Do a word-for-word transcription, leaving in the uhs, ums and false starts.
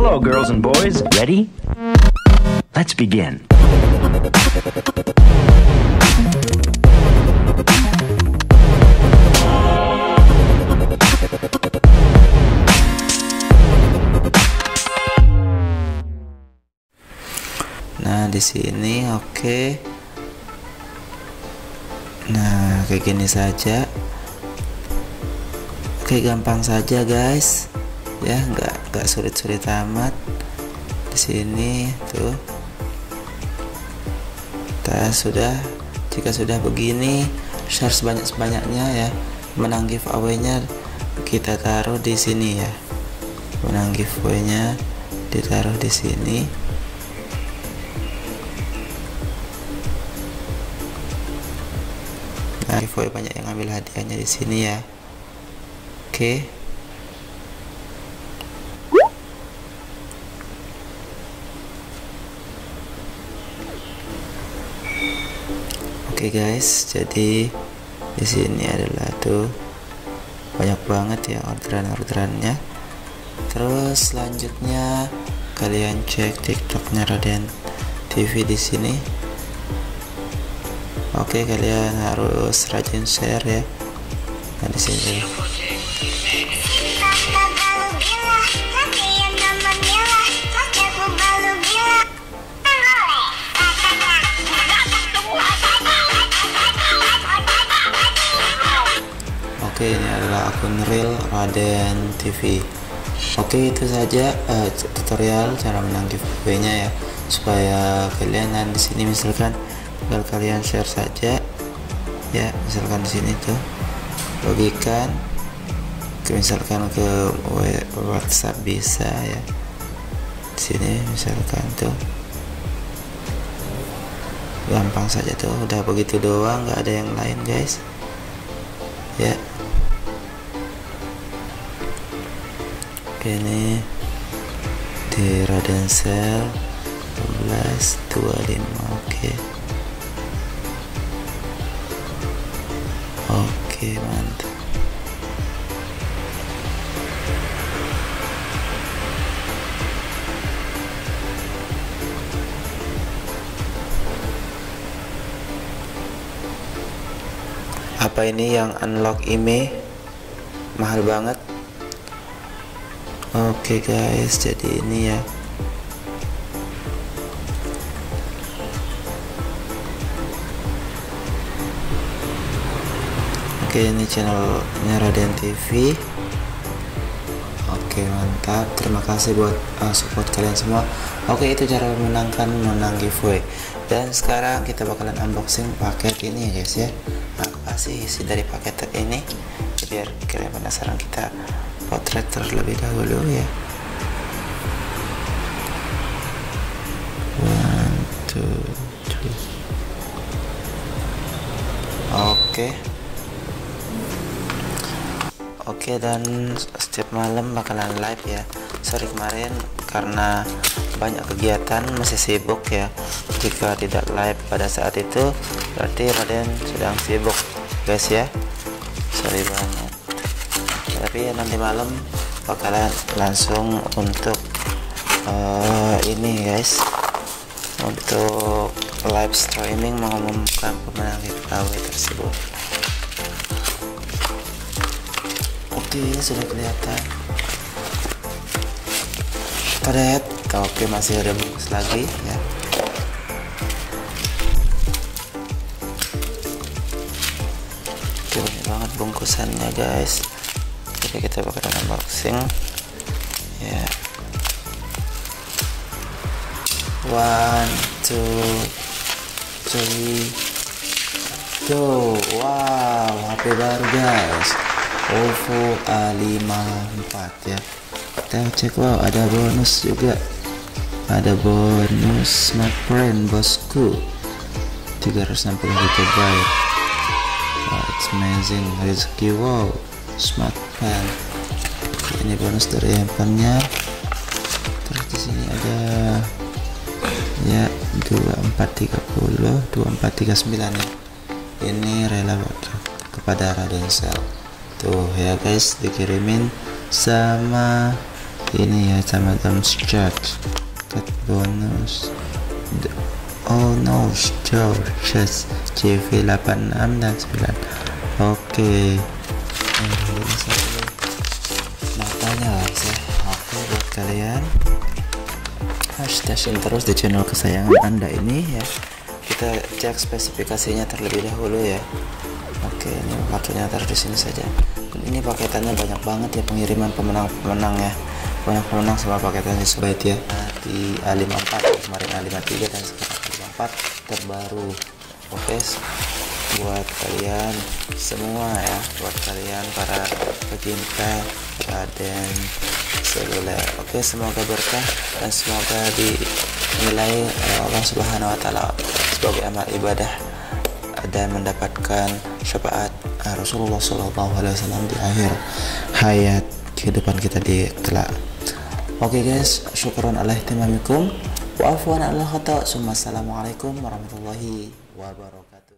Hello, girls and boys. Ready? Let's begin. Nah, di sini oke. Okay. Nah, kayak gini saja. Oke, okay, gampang saja guys. Ya, nggak nggak sulit-sulit amat. Di sini tuh. Kita sudah, jika sudah begini, share sebanyak-banyaknya ya. Menang giveaway-nya kita taruh di sini ya. Menang giveaway-nya ditaruh di sini. Nah, giveaway banyak yang ngambil hadiahnya di sini ya. Oke. Oke guys, jadi di sini adalah tuh banyak banget ya orderan-orderannya. Terus selanjutnya kalian cek TikToknya Raden T V di sini. Oke, kalian harus rajin share ya. Nah, di sini. Oke, ini adalah akun real Raden T V. Oke, itu saja uh, tutorial cara menang giveaway-nya ya. Supaya kalian, dan di sini misalkan tinggal kalian share saja ya, misalkan di sini tuh bagikan ke, misalkan ke WhatsApp bisa ya. Di sini misalkan tuh gampang saja tuh, udah begitu doang, nggak ada yang lain guys ya. Oke, ini di Raden Sel enam belas dua puluh lima. Oke. Oke, mantap. Apa ini yang unlock email? Mahal banget. Oke guys, jadi ini ya. Oke, ini channelnya Raden T V. Oke, mantap. Terima kasih buat uh, support kalian semua. Oke, itu cara memenangkan menang giveaway. Dan sekarang kita bakalan unboxing paket ini ya guys ya. Apa sih isi dari paket ini? Biar kalian penasaran, kita potret terlebih dahulu ya. One, two, three. Oke. Oke, dan setiap malam bakalan live ya. Sorry kemarin karena banyak kegiatan, masih sibuk ya. Jika tidak live pada saat itu berarti Raden sedang sibuk guys ya. Sorry banget. Tapi nanti malam bakalan langsung untuk uh, ini guys, untuk live streaming mengumumkan pemenang giveaway tersebut. Oke, sudah kelihatan. Karet. Oke, masih ada bungkus lagi ya. Oke, banyak banget bungkusannya guys. Jadi kita bakalan unboxing ya. One, two, three, go. Wow, H P baru guys, OVO A lima empat ya. Kita cek, wow, ada bonus juga. Ada bonus smartphone bosku tiga ratus enam puluh giga byte. Wow, it's amazing. Rezeki, wow, smartphone. Ini bonus dari handphonenya. Terus di sini ada ya dua empat tiga nol dua empat tiga sembilan ya. Ini rela kepada Raden Sel tuh ya guys, dikirimin sama ini ya sama Dom's Church cut bonus. Oh no, Georges C V delapan enam dan sembilan. Oke, ini satu matanya guys ya. Oke, buat kalian stay terus di channel kesayangan anda ini ya. Kita cek spesifikasinya terlebih dahulu ya. Oke, ini paketnya taruh di sini saja. Ini paketannya banyak banget ya, pengiriman pemenang-pemenang ya. Banyak pemenang sama paketannya sebaik ya. Di A lima puluh empat kemarin A lima puluh tiga dan sekarang A lima puluh empat terbaru. Oke, buat kalian semua ya, buat kalian para pecinta Raden seluler. Oke, semoga berkah dan semoga dinilai oleh Allah Subhanahu wa taala sebagai amal ibadah dan mendapatkan syafaat Rasulullah Shallallahu Alaihi Wasallam di akhir hayat kehidupan kita di kelak. Oke guys, syukron ala ihtimamikum wa afwan ala khata. Assalamualaikum warahmatullahi wabarakatuh.